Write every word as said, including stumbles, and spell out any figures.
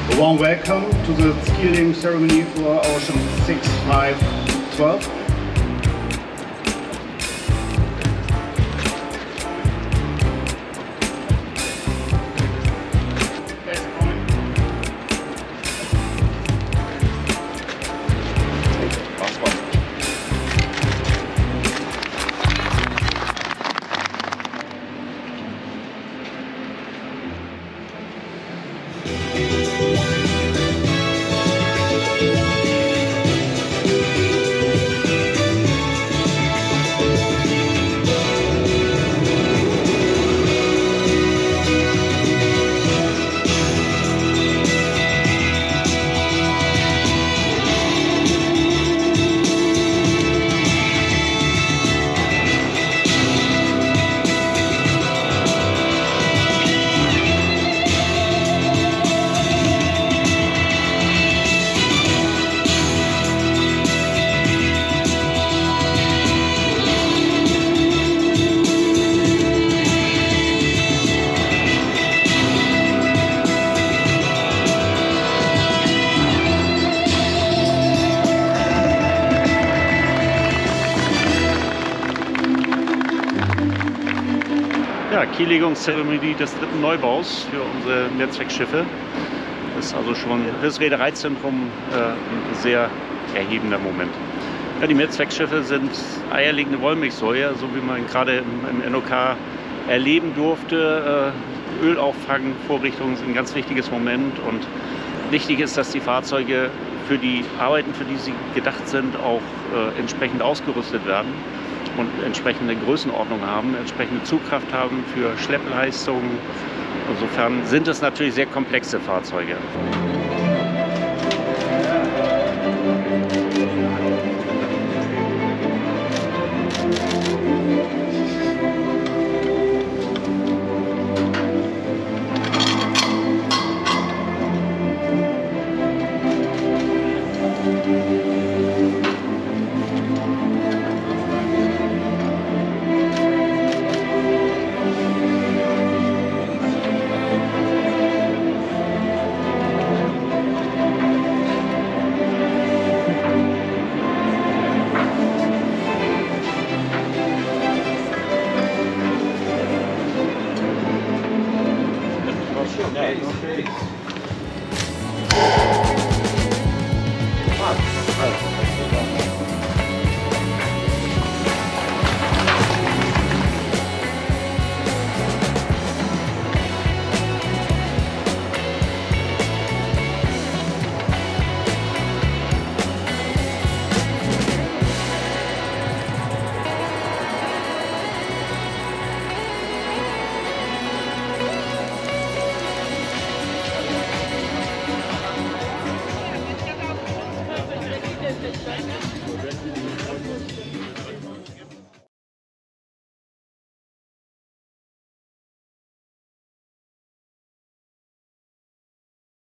A warm welcome to the ski laying ceremony for Ocean six five twelve. Ja, Kiellegungszeremonie des dritten Neubaus für unsere Mehrzweckschiffe. Das ist also schon für das Reedereizentrum äh, ein sehr erhebender Moment. Ja, die Mehrzweckschiffe sind eierlegende Wollmilchsäue, so wie man gerade im, im N O K erleben durfte. Äh, Ölauffangvorrichtungen sind ein ganz wichtiges Moment und wichtig ist, dass die Fahrzeuge für die Arbeiten, für die sie gedacht sind, auch äh, entsprechend ausgerüstet werden und entsprechende Größenordnung haben, entsprechende Zugkraft haben für Schleppleistungen. Insofern sind es natürlich sehr komplexe Fahrzeuge.